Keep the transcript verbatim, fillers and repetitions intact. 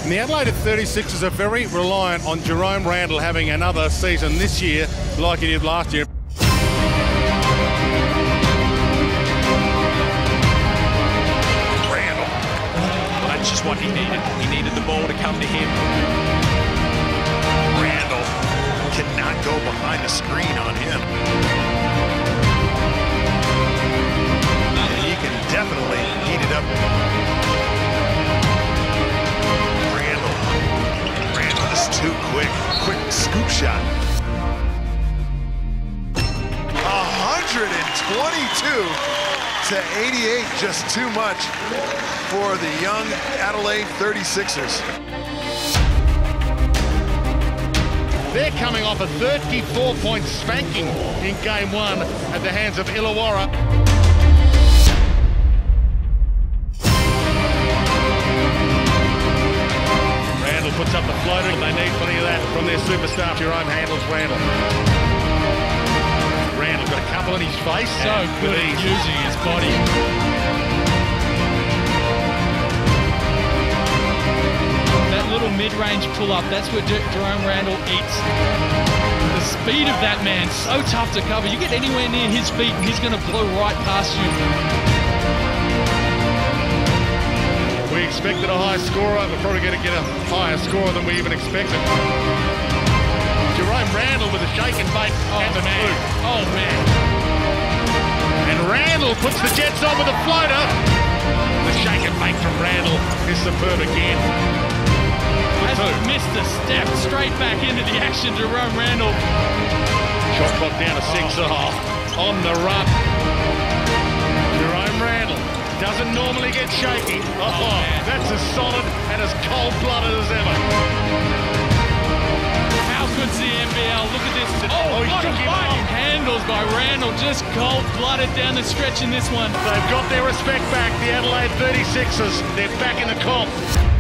And the Adelaide thirty-sixers are very reliant on Jerome Randle having another season this year like he did last year. Randle. Well, that's just what he needed. He needed the ball to come to him. Randle cannot go behind the screen on him. And he can definitely heat it up. Too quick, quick scoop shot. one hundred twenty-two to eighty-eight, just too much for the young Adelaide thirty-sixers. They're coming off a thirty-four point spanking in game one at the hands of Illawarra. Puts up the floater, and they need plenty of that from their superstar. Jerome handles Randle. Randle got a couple in his face. So good at using his body. That little mid-range pull-up, that's what Jerome Randle eats. The speed of that man, so tough to cover. You get anywhere near his feet, and he's going to blow right past you. We expected a high scorer. We're probably going to get a higher score than we even expected. Jerome Randle with a shake and bake. Oh, and the man. move. Oh, man. And Randle puts the Jets on with a floater. The shake and bake from Randle is superb again. Has missed a step straight back into the action. Jerome Randle. Shot clock down to six. Oh. Oh, on the run. Jerome Randle. Doesn't normally get shaky. Oh, oh that's as solid and as cold-blooded as ever. How good's the N B L? Look at this. Oh, oh he took him off. Handles by Randle, just cold-blooded down the stretch in this one. They've got their respect back, the Adelaide thirty-sixers. They're back in the comp.